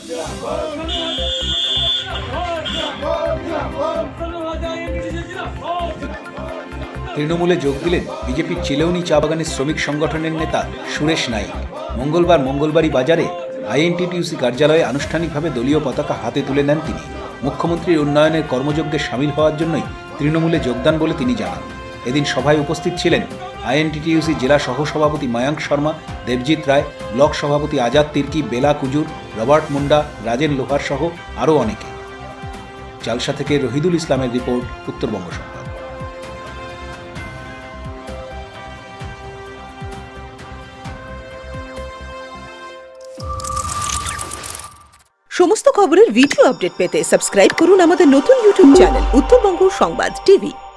তৃণমূলে যোগ দিলেন বিজেপির চিলেউনি চা বাগানের শ্রমিক সংগঠনের নেতা সুরেশ নাইক। মঙ্গলবারই বাজারে আইএনটিটিউসি কার্যালয়ে আনুষ্ঠানিকভাবে দলীয় পতাকা হাতে তুলে নেন তিনি। মুখ্যমন্ত্রীর উন্নয়নের কর্মযজ্ঞে সামিল হওয়ার জন্যই তৃণমূলে যোগদান বলে তিনি জানান। এদিন সভায় উপস্থিত ছিলেন আইএনটিটিউসি জেলা সহসভাপতি মায়াঙ্ক শর্মা, দেবজিৎ রায়, ব্লক সভাপতি আজাদ তির্কি, বেলা কুজুর, রবার্ট মুন্ডা, রাজেন লোহার সহ আরও অনেকে। চালসা থেকে রহিদুল ইসলামের রিপোর্ট, উত্তরবঙ্গ সংবাদ। সমস্ত খবরের ভিডিও আপডেট পেতে সাবস্ক্রাইব করুন আমাদের নতুন ইউটিউব চ্যানেল উত্তরবঙ্গ সংবাদ টিভি।